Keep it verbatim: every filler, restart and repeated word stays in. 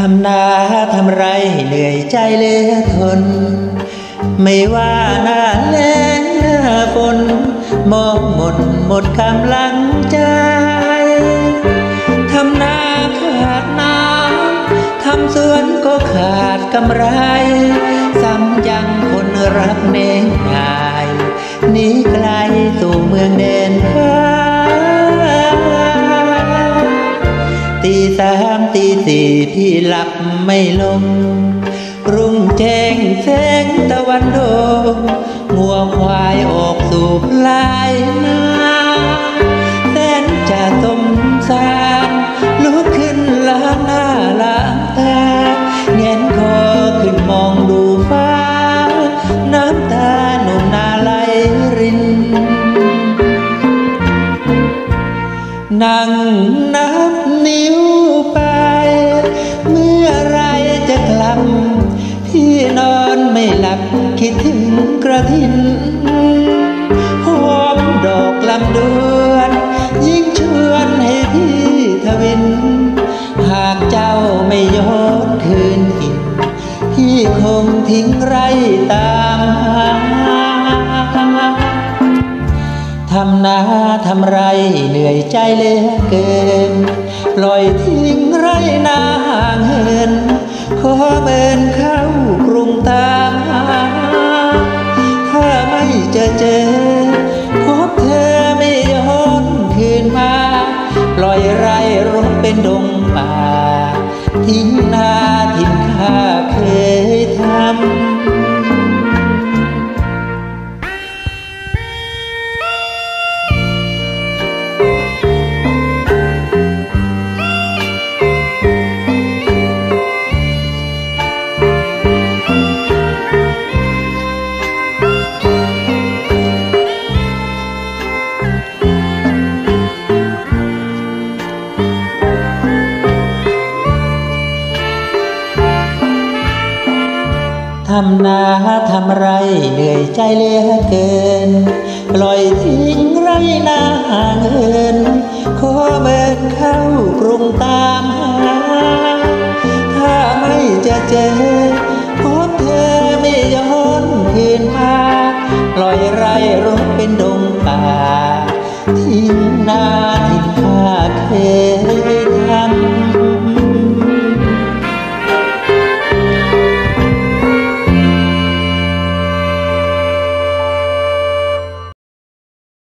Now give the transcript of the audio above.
ำนาทำไรเหนื่อยใจเหลือทนไม่ว่าหน้าแล้งหน้าฝนมองหมดหมดกำลังใจทำนาขาดน้ำทำสวนก็ขาดกำไรซ้ำยังคนรักเน้นหายหนีไกลสู่เมืองแดนฟ้าตีสามตีสี่พี่หลับไม่ลงรุ่งแจ้งแสงตะวันโดงงัวควายออกสู่ปลายนาแสนจะสมสารลุกขึ้นล้างหน้าล้างตาเงยคอขึ้นมองดูฟ้าน้ำตาหนุ่มนาไหลรินนั่งนับนิ้วไปเมื่อไรจะกลับพี่นอนไม่หลับคิดถึงกระถินหอมดอกลำดวนยิ่งชวนให้พี่ทวินหากเจ้าไม่ย้อนคืนถิ่นพี่คงทิ้งไรตามหาทำนาทำไรเหนื่อยใจเหลือเกินปล่อยทิ้งไรนาห่างเหินขอเมินเข้ากรุงตามหาถ้าไม่เจอเจอพบเธอไม่ย้อนคืนมาปล่อยไรรกเป็นดงป่าทิ้งนาทิ้งข้าเคยทำทำนาทำไรเหนื่อยใจเหลือเกินปล่อยทิ้งไรนาห่างเหินขอเมินเข้ากรุงตามหาถ้าไม่จะเจอพบเธอไม่ย้อนคืนมาปล่อยไรรกเป็นดงป่าทิ้งนา